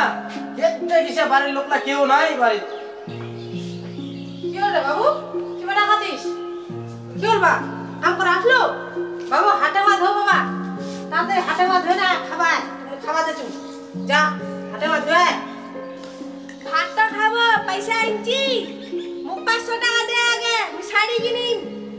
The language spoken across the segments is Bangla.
দেখিস বাড়ির লোকলা কেউ নাই বাড়ি। কি হলো বাবু, কি বলা খাতিস? কি হলবা কাম করে আসলো বাবু? হাটে মা ধো বাবা, তাড়াতাড়ি হাটে মা ধুয়ে না খাবা দেছু। যা হাটে মা ধুয়ে ভাতটা খাবো, পয়সা আনছি। মুখ 500 টাকা দে আগে, আমি শাড়ি কিনিম।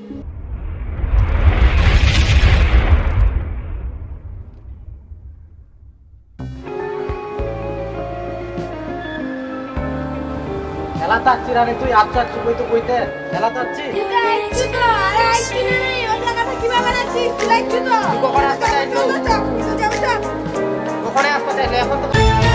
খেলা চাচ্ছি রানি, তুই আচ্ছা কই তো কইতে খেলা চাচ্ছি। কখনো আসতে চাইলে এখন তো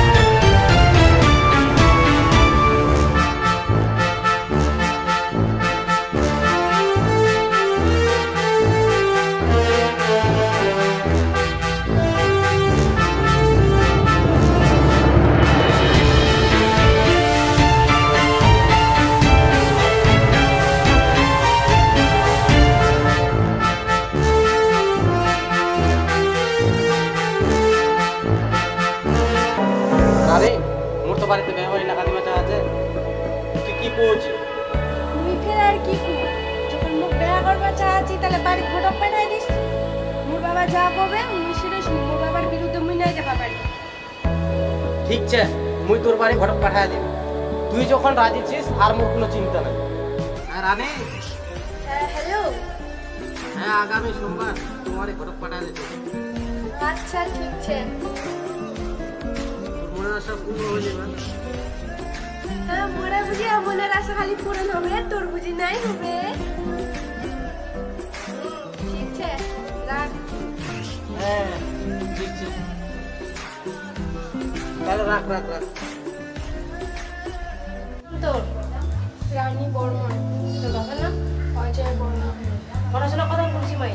বাড়িতে ব্যবহারী না কাজে বাঁচা আছে। তুই কি করছিস? মুখের আর কি কু, যখন মুখ বেয়া করবা চাচ্ছি তাহলে বাড়ি ফটো পাঠাই দিস। মোর বাবা যা করবে মুই সেটা শুনবো। মোর বাবার বিরুদ্ধে মুই নাই যাবা পারি। ঠিক আছে, মুই তোর বাড়ি ঘটক পাঠাই দিবি। তুই যখন রাজি ছিস আর মোর কোনো চিন্তা নাই। হ্যাঁ রানী। হ্যালো। হ্যাঁ আগামী সোমবার তোমার ঘটক পাঠাই দিচ্ছি। আচ্ছা ঠিক আছে। মনের আশা পূর্ণ হয়ে যাবে। হ্যাঁ মোরা বুঝি মনের আশা খালি পূরণ হবে, তোর বুঝি নাই হবে। ঠিক আছে রাখ। হ্যাঁ ঠিক আছে, তাহলে রাখ রাখ রাখ। তোর রানী বর্মন তোর বাবা না অজয় বর্মন। পড়াশোনা কথা বলছি মাই।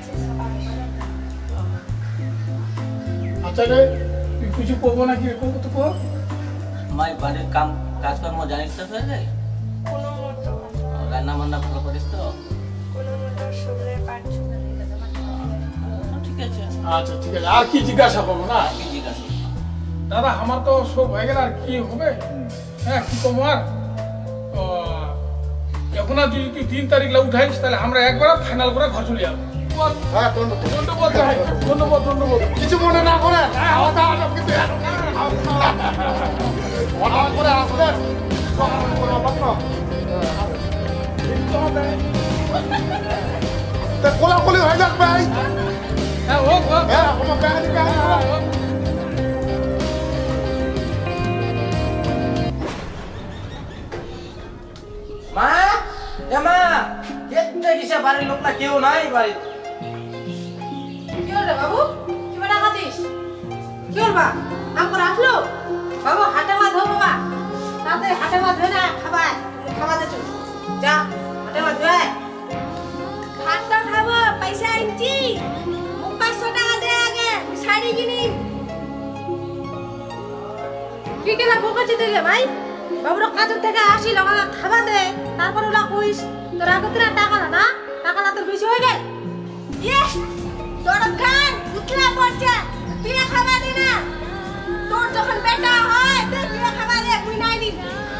আচ্ছা রে, তুই কিছু করবো নাকি? করবো তো কর। মাই বাড়ির কাজকর্ম জানিস তো? কোনো মতো রান্না বান্না ভালো করিস তো? কোনো মতো শুনে পারছো না। ঠিক আছে। আচ্ছা ঠিক আছে, আর কি জিজ্ঞাসা করবো না? কি জিজ্ঞাসা? দাদা আমার তো সব হয়ে গেল, আর কি হবে? হ্যাঁ কি করবো আর? এখন আর যদি তুই 3 তারিখ উঠাইস তাহলে আমরা একবার ফাইনাল করে ঘর চলে যাবো। হ্যাঁ ধন্যবাদ ধন্যবাদ ধন্যবাদ ধন্যবাদ। কিছু মনে না করে হঠাৎ করে আসলেন কোলাকুলি হয়ে যাক ভাই। হ্যাঁ হোক হোক। হ্যাঁ কোনো ব্যাংক মা এ মা, দেখিস বাড়ির লোকলা কেউ নাই বাড়ি। কি হলো বাবু, কি বলা খাতিস? কি হলবা কাম করে আসলো বাবু? হাটে মা ধো বাবা, তাড়াতাড়ি হাটে মা ধুয়ে না খাবা দেছু। যা হাটে মা ধুয়ে ভাতটা খাবো, পয়সা আনছি। মুখ 500 টাকা দে আগে, আমি শাড়ি কিনিম। কি কেনা বকছি তুই ভাই? বাবুর কাজের থেকে আসি লগা খাবা দে, তারপর ওলা কইস তোর আগত টাকা না টাকা না তোর বেশি হয়ে গেল। ইয়ে তোর খান উঠলা পড়ছে, তুই খাবা দে না। তোর যখন বেটা হয় তুই খাবা দে, তুই নাই দিন।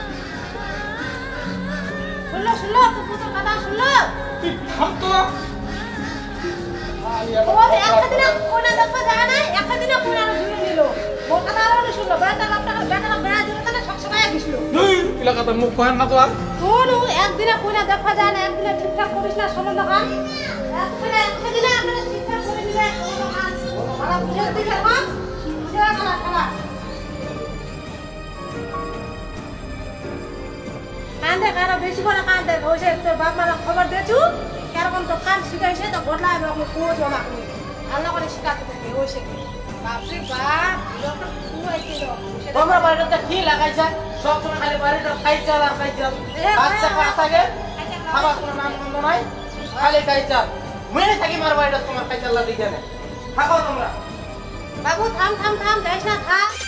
শুনলো তো পুত্র কথা শুনলো। তুই থাম তো। ও একদিন কোনা দেখবা যায় না, একদিন কোনা শুনে নিল। মোর কথা আর শুনলো, বেটা বেড়া দিল না, সব সময় গিয়েছিল। এলাকাতে মুখ কহেন না তো আর। তোর একদিনে কোনা দেখা যায় না, একদিনে ঠিকঠাক করিস না সম্বন্ধ খান। একদিনে ঠিকঠাক করে দিলে সম্বন্ধ খান। ভালো বুঝে দিলে খান, বুঝে খালা। কান্দে কারো বেশি করে কান্দে, ওই যে তোর বাপ মারা খবর দেছু কেরকম তো কান শিখাইছে তো ঘটনা আমি কোচ জমা করি আল্লাহ করে শিখাতে থাকি। ওই সে বাপরে বাপ যখন খুয়াইছিল তোমরা বাড়িটা কি লাগাইছা? সব সময় খালি বাড়িটা খাইছা আর খাইছা। বাচ্চা কাছে খাবার কোনো নাম গন্ধ নাই, খালি খাইছা। মেনে থাকি মার বাড়িটা তোমার খাইছা আল্লাহ দিকে না। থাকো তোমরা। বাবু থাম যাইস না, খা।